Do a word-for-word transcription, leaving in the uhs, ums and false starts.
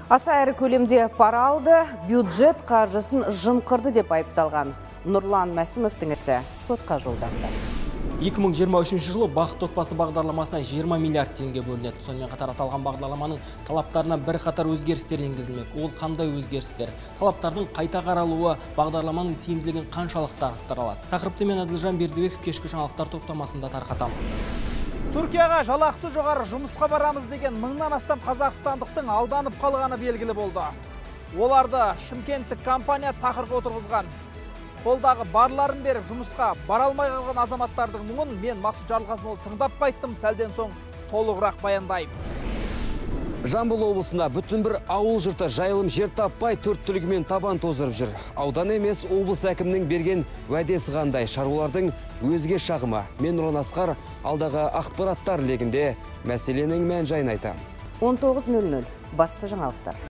Аса әрі көлемде пара алды, бюджет қаржысын жымқырды деп айыпталған Нұрлан Мәсімовтің ісі сотқа жолданды. екі мың жиырма үшінші жылы бақытты отбасы бағдарламасына жиырма миллиард теңге бөлінеді. Сонымен қатар аталған бағдарламаның талаптарына бір қатар өзгерістер енгізілмек. Ол қандай өзгерістер? Талаптардың қайта қаралуы бағдарламаның тиімділігін қаншалықты арттыра алады? Тақырыпты мен Әділжан Бердібеков кешкі жаңалықтар топтамасында тарқатамын. Түркияға жалақысы жоғары жұмысқа барамыз деген мыңнан астам қазақстандықтың алданып қалғаны белгілі болды. Оларды шымкенттік компания тақырға отырғызған. Қолдағы барларын беріп жұмысқа бара алмай қалған азаматтардың мұңын мен Мақсұт Жарылқасынұлы тыңдап қайттым, сәлден соң толығырақ баяндаймын. Жамбыл облысында бүтін бір ауыл жұрты жайылым жер таппай төрт түлігімен табан тоздырып жүр. Аудан емес, облыс әкімінің берген уәдесі қандай, шаруалардың өзге шағымы. Мен Нұрлан Асқар алдағы ақпараттар легінде мәселенің мән жайын айтамын. он тоғыз нөл нөл басты жаңалықтар.